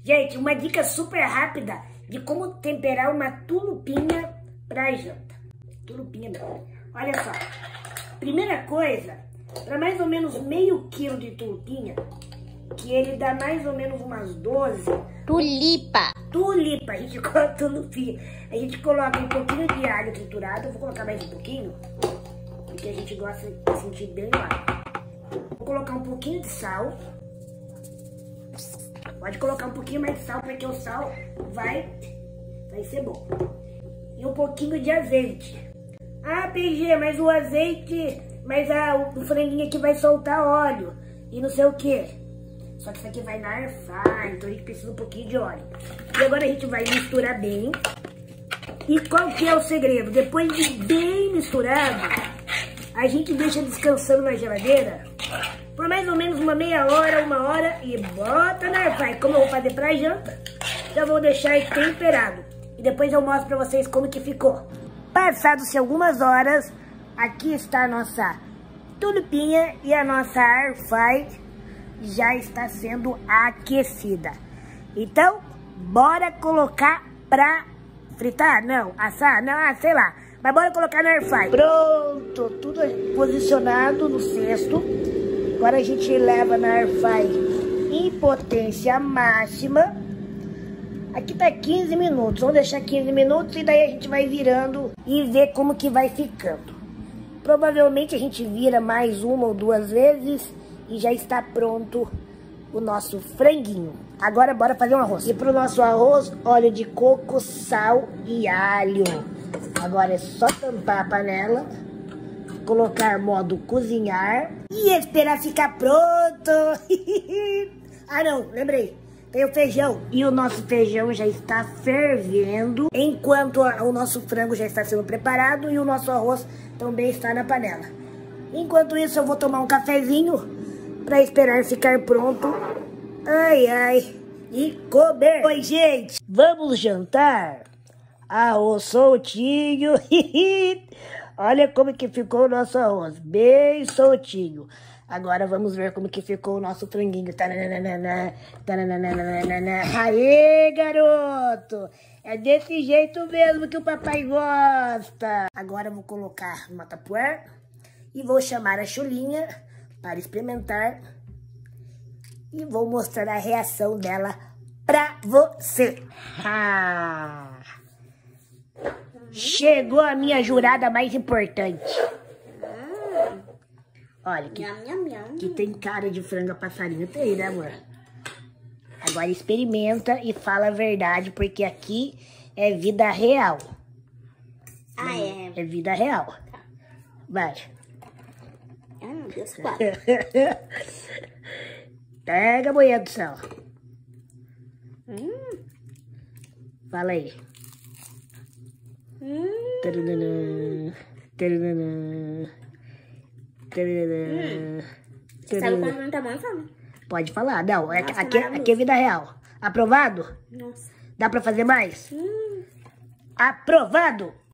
Gente, uma dica super rápida de como temperar uma tulupinha pra janta. Tulupinha não. Olha só. Primeira coisa, para mais ou menos meio quilo de tulupinha, que ele dá mais ou menos umas 12. Tulipa, a gente coloca tulupinha. A gente coloca um pouquinho de alho triturado. Eu vou colocar mais um pouquinho, porque a gente gosta de sentir bem o alho. Vou colocar um pouquinho de sal. Pode colocar um pouquinho mais de sal, porque o sal vai ser bom. E um pouquinho de azeite. Ah, PG, mas o azeite, o franguinho aqui vai soltar óleo e não sei o que. Só que isso aqui vai na air fryer, então a gente precisa um pouquinho de óleo. E agora a gente vai misturar bem. E qual que é o segredo? Depois de bem misturado, a gente deixa descansando na geladeira por mais ou menos uma meia hora, 1 hora e bota na air fryer. Como eu vou fazer pra janta, eu vou deixar ele temperado. E depois eu mostro pra vocês como que ficou. Passados-se algumas horas, aqui está a nossa tulipinha e a nossa air fryer já está sendo aquecida. Então, bora colocar pra fritar? Não, assar? Não, sei lá. Mas bora colocar na air fryer. Pronto, tudo posicionado no cesto. Agora a gente leva na air fryer em potência máxima. Aqui tá 15 minutos, vamos deixar 15 minutos e daí a gente vai virando e ver como que vai ficando. Provavelmente a gente vira mais 1 ou 2 vezes e já está pronto o nosso franguinho. Agora bora fazer um arroz. E pro nosso arroz, óleo de coco, sal e alho. Agora é só tampar a panela, colocar modo cozinhar e esperar ficar pronto. Ah não, lembrei. Tem o feijão. E o nosso feijão já está fervendo, enquanto o nosso frango já está sendo preparado e o nosso arroz também está na panela. Enquanto isso, eu vou tomar um cafezinho para esperar ficar pronto. Ai, ai. E comer. Oi, gente. Vamos jantar? Arroz soltinho. Olha como que ficou o nosso arroz. Bem soltinho. Agora vamos ver como que ficou o nosso franguinho. Aê, garoto! É desse jeito mesmo que o papai gosta. Agora eu vou colocar uma tapuer e vou chamar a Chulinha para experimentar. E vou mostrar a reação dela pra você. Chegou a minha jurada mais importante. Olha, que tem cara de frango a passarinho, tem, né, amor? Agora experimenta e fala a verdade, porque aqui é vida real. Ah, é? É vida real. Tá. Vai. Ai, meu Deus, quase. Pega a boia do céu. Fala aí. Sabe quando não tá bom, sabe? Pode falar. Não, Nossa, aqui é vida real. Aprovado? Nossa. Dá pra fazer mais? Aprovado!